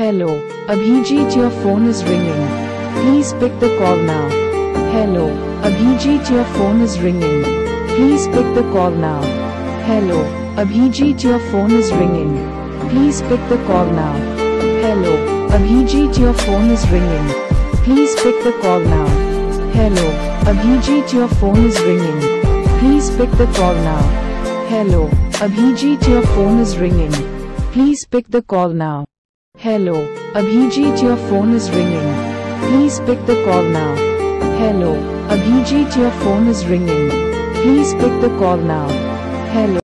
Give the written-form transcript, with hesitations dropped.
Hello, Abhijeet, your phone is ringing. Please pick the call now. Hello, Abhijeet, your phone is ringing. Please pick the call now. Hello, Abhijeet, your phone is ringing. Please pick the call now. Hello, Abhijeet, your phone is ringing. Please pick the call now. Hello, Abhijeet, your phone is ringing. Please pick the call now. Hello, Abhijeet, your phone is ringing. Please pick the call now. Hello, Abhijeet, your phone is ringing. Please pick the call now. Hello, Abhijeet, your phone is ringing. Please pick the call now. Hello.